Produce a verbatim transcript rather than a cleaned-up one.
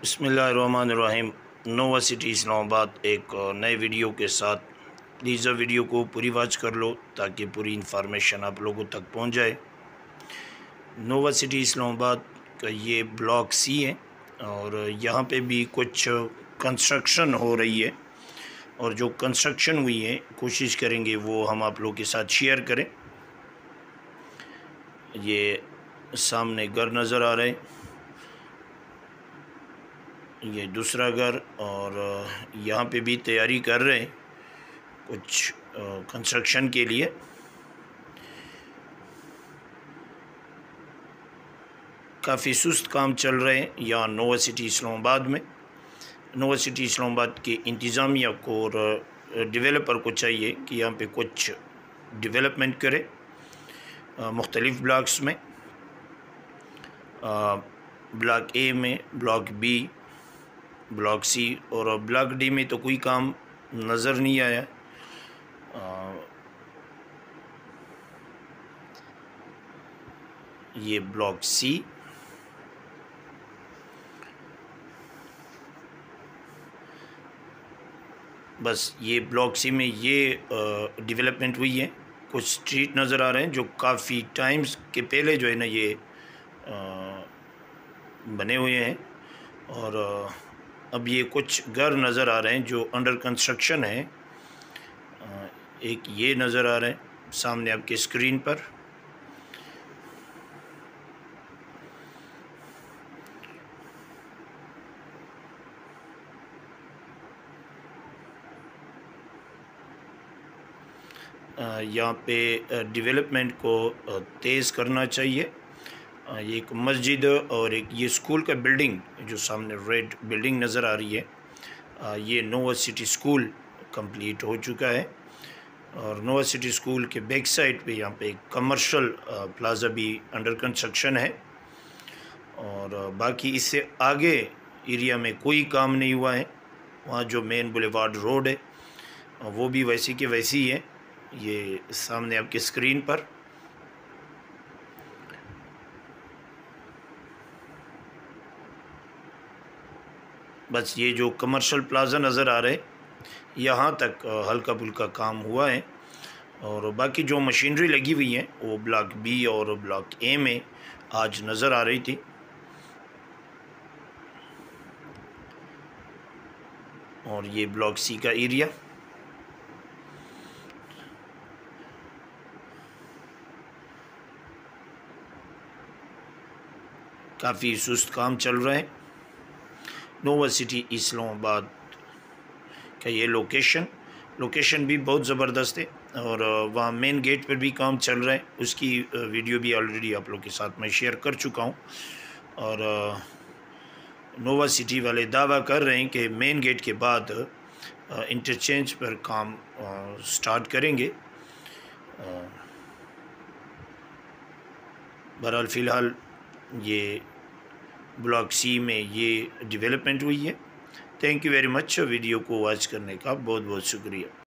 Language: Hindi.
बिस्मिल्लाहिर्रहमानिर्रहीम। नोवा सिटी इस्लामाबाद एक नए वीडियो के साथ। प्लीज़ वीडियो को पूरी वॉच कर लो ताकि पूरी इंफॉर्मेशन आप लोगों तक पहुंच जाए। नोवा सिटी इस्लामाबाद का ये ब्लॉक सी है और यहाँ पे भी कुछ कंस्ट्रक्शन हो रही है और जो कंस्ट्रक्शन हुई है कोशिश करेंगे वो हम आप लोगों के साथ शेयर करें। ये सामने घर नज़र आ रहे हैं, ये दूसरा घर, और यहाँ पे भी तैयारी कर रहे हैं कुछ कंस्ट्रक्शन के लिए। काफ़ी सुस्त काम चल रहे हैं यहाँ नोवा सिटी इस्लामाबाद में। नोवा सिटी इस्लामाबाद के इंतज़ामिया को और डेवलपर को चाहिए कि यहाँ पे कुछ डेवलपमेंट करे मुख्तलिफ़ ब्लॉक्स में, ब्लॉक ए में, ब्लॉक बी, ब्लॉक सी और ब्लॉक डी में तो कोई काम नज़र नहीं आया। आ, ये ब्लॉक सी, बस ये ब्लॉक सी में ये डेवलपमेंट हुई है। कुछ स्ट्रीट नज़र आ रहे हैं जो काफ़ी टाइम्स के पहले जो है ना ये आ, बने हुए हैं, और आ, अब ये कुछ घर नज़र आ रहे हैं जो अंडर कंस्ट्रक्शन है। एक ये नज़र आ रहे हैं सामने आपके स्क्रीन पर। यहाँ पे डेवलपमेंट को तेज़ करना चाहिए। ये एक मस्जिद और एक ये स्कूल का बिल्डिंग जो सामने रेड बिल्डिंग नज़र आ रही है, ये नोवा सिटी स्कूल कंप्लीट हो चुका है। और नोवा सिटी स्कूल के बैक साइड पे यहाँ पे एक कमर्शियल प्लाज़ा भी अंडर कंस्ट्रक्शन है, और बाकी इससे आगे एरिया में कोई काम नहीं हुआ है। वहाँ जो मेन बुलेवार्ड रोड है वो भी वैसी के वैसी ही है। ये सामने आपके स्क्रीन पर बस ये जो कमर्शियल प्लाज़ा नज़र आ रहे यहाँ तक हल्का फुल्का काम हुआ है, और बाकी जो मशीनरी लगी हुई है वो ब्लॉक बी और ब्लॉक ए में आज नज़र आ रही थी। और ये ब्लॉक सी का एरिया। काफ़ी सुस्त काम चल रहा है। नोवा सिटी इस्लामाबाद का ये लोकेशन लोकेशन भी बहुत ज़बरदस्त है, और वहाँ मेन गेट पर भी काम चल रहा है। उसकी वीडियो भी ऑलरेडी आप लोग के साथ मैं शेयर कर चुका हूँ। और नोवा सिटी वाले दावा कर रहे हैं कि मेन गेट के बाद इंटरचेंज पर काम स्टार्ट करेंगे। बहरहाल फ़िलहाल ये ब्लॉक सी में ये डेवलपमेंट हुई है। Thank you very much. Video को वॉच करने का बहुत बहुत शुक्रिया।